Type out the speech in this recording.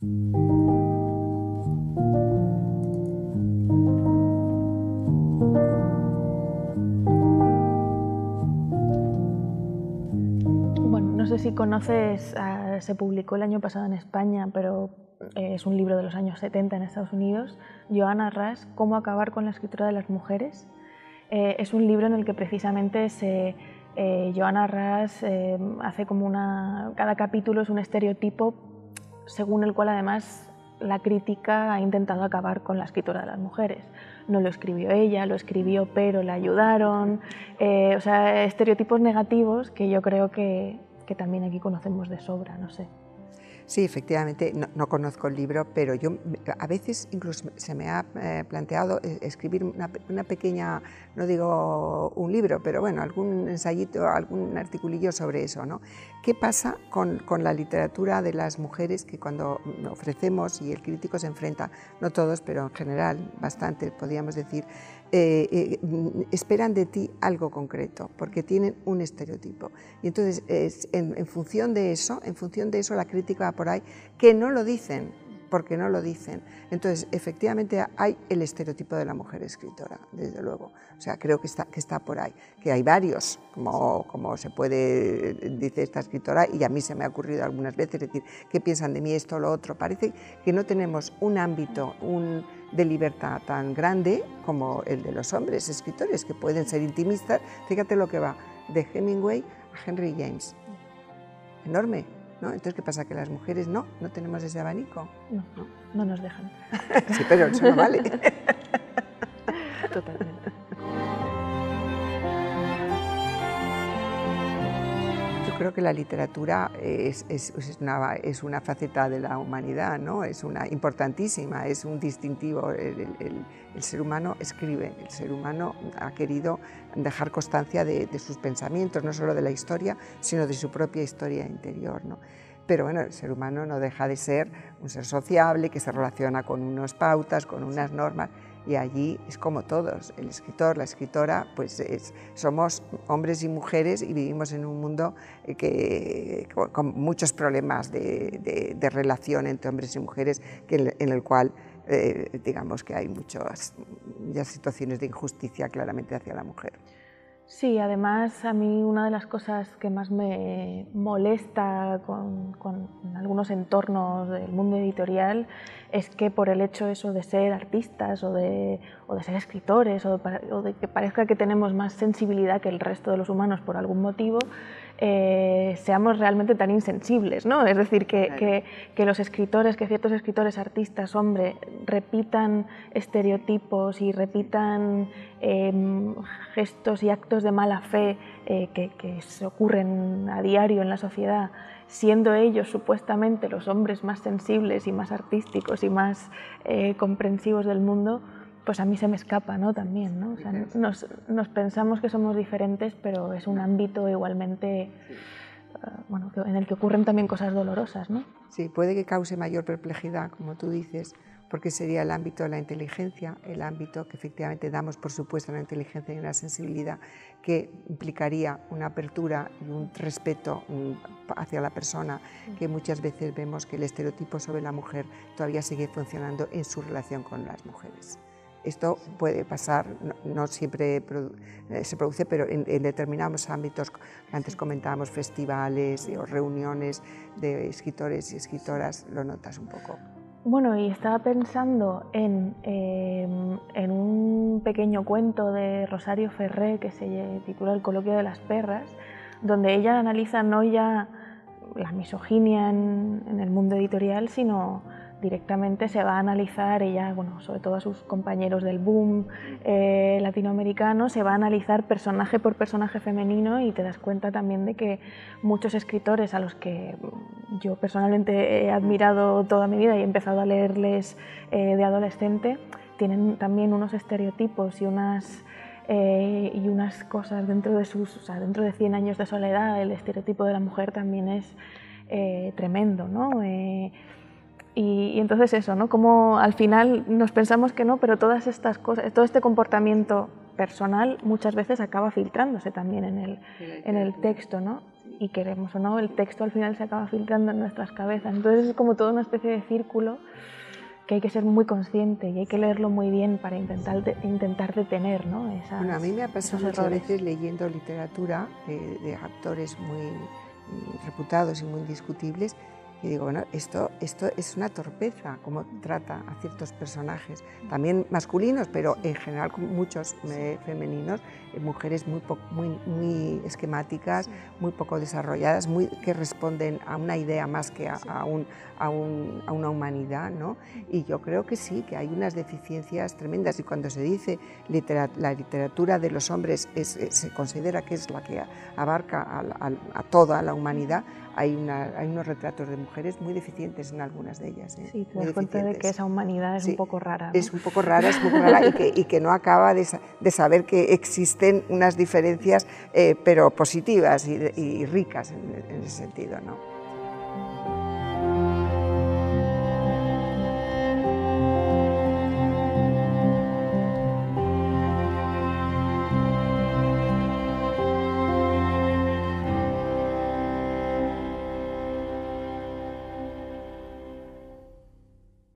Bueno, no sé si conoces, se publicó el año pasado en España, pero es un libro de los años 70 en Estados Unidos, Joanna Rush, Cómo acabar con la escritura de las mujeres. Es un libro en el que precisamente Joanna Rush hace como cada capítulo es un estereotipo según el cual además la crítica ha intentado acabar con la escritura de las mujeres. No lo escribió ella, lo escribió pero le ayudaron, o sea, estereotipos negativos que yo creo que también aquí conocemos de sobra, no sé. Sí, efectivamente, no conozco el libro, pero yo a veces incluso se me ha planteado escribir una pequeña, no digo un libro, pero bueno, algún ensayito, algún articulillo sobre eso, ¿no? ¿Qué pasa con la literatura de las mujeres que cuando ofrecemos y el crítico se enfrenta, no todos, pero en general bastante, podríamos decir, esperan de ti algo concreto, porque tienen un estereotipo. Y entonces, en función de eso, la crítica va por ahí, que no lo dicen, porque no lo dicen. Entonces, efectivamente, hay el estereotipo de la mujer escritora, desde luego. O sea, creo que está por ahí, que hay varios, como se puede, dice esta escritora, y a mí se me ha ocurrido algunas veces decir, ¿qué piensan de mí esto o lo otro? Parece que no tenemos un ámbito, de libertad tan grande como el de los hombres escritores, que pueden ser intimistas. Fíjate lo que va de Hemingway a Henry James. Enorme, ¿no? Entonces, ¿qué pasa? ¿Que las mujeres no tenemos ese abanico? No nos dejan. Sí, pero eso no vale. Totalmente. Yo creo que la literatura es una faceta de la humanidad, ¿no? Es una importantísima, es un distintivo. El ser humano escribe, el ser humano ha querido dejar constancia de sus pensamientos, no solo de la historia, sino de su propia historia interior, ¿no? Pero bueno, el ser humano no deja de ser un ser sociable que se relaciona con unas pautas, con unas normas, y allí es como todos, el escritor, la escritora, pues somos hombres y mujeres y vivimos en un mundo con muchos problemas de relación entre hombres y mujeres, en el cual digamos que hay muchas situaciones de injusticia claramente hacia la mujer. Sí, además a mí una de las cosas que más me molesta con algunos entornos del mundo editorial es que por el hecho eso de ser artistas o de ser escritores o de que parezca que tenemos más sensibilidad que el resto de los humanos por algún motivo, seamos realmente tan insensibles, ¿no? Es decir, que los escritores, que ciertos escritores, artistas, hombre, repitan estereotipos y repitan gestos y actos de mala fe que se ocurren a diario en la sociedad, siendo ellos supuestamente los hombres más sensibles y más artísticos y más comprensivos del mundo, pues a mí se me escapa, ¿no? También, ¿no? O sea, nos pensamos que somos diferentes, pero es un ámbito igualmente bueno, en el que ocurren también cosas dolorosas, ¿no? Sí, puede que cause mayor perplejidad, como tú dices, porque sería el ámbito de la inteligencia, el ámbito que efectivamente damos por supuesto a la inteligencia y una sensibilidad que implicaría una apertura y un respeto hacia la persona, que muchas veces vemos que el estereotipo sobre la mujer todavía sigue funcionando en su relación con las mujeres. Esto puede pasar, no siempre se produce, pero en determinados ámbitos, antes comentábamos festivales o reuniones de escritores y escritoras, lo notas un poco. Bueno, y estaba pensando en un pequeño cuento de Rosario Ferré que se titula El coloquio de las perras, donde ella analiza no ya la misoginia en el mundo editorial, sino directamente se va a analizar ella, bueno, sobre todo a sus compañeros del boom latinoamericano, se va a analizar personaje por personaje femenino y te das cuenta también de que muchos escritores a los que yo personalmente he admirado toda mi vida y he empezado a leerles de adolescente, tienen también unos estereotipos y unas cosas dentro de dentro de 100 años de soledad. El estereotipo de la mujer también es tremendo, ¿no? Y entonces eso, ¿no? Como al final nos pensamos que no, pero todas estas cosas, todo este comportamiento personal muchas veces acaba filtrándose también en el texto, ¿no? y queremos o no, el texto al final se acaba filtrando en nuestras cabezas. Entonces es como toda una especie de círculo que hay que ser muy consciente y hay que leerlo muy bien para intentar detener, ¿no? Bueno, a mí me ha pasado muchas veces leyendo literatura de autores muy reputados y muy indiscutibles, y digo, bueno, esto es una torpeza, como trata a ciertos personajes, también masculinos, pero en general muchos femeninos, mujeres muy esquemáticas, muy poco desarrolladas, que responden a una idea más que a una humanidad, ¿no? Y yo creo que sí, que hay unas deficiencias tremendas, y cuando se dice la literatura de los hombres se considera que es la que abarca a toda la humanidad, hay unos retratos de mujeres muy deficientes en algunas de ellas. Sí, te das cuenta de que esa humanidad es un poco rara, ¿no? Es un poco rara, y que no acaba de saber que existen unas diferencias, pero positivas y ricas en ese sentido, ¿no?